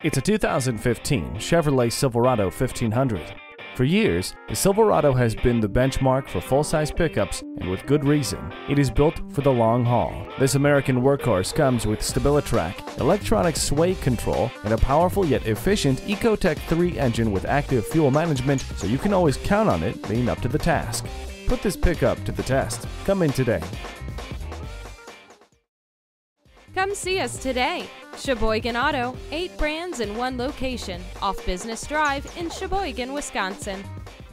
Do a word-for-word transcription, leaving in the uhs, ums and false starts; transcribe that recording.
It's a two thousand fifteen Chevrolet Silverado fifteen hundred. For years, the Silverado has been the benchmark for full-size pickups, and with good reason. It is built for the long haul. This American workhorse comes with StabiliTrak, electronic sway control, and a powerful yet efficient Ecotec three engine with active fuel management, so you can always count on it being up to the task. Put this pickup to the test. Come in today. Come see us today. Sheboygan Auto, eight brands in one location, off Business Drive in Sheboygan, Wisconsin.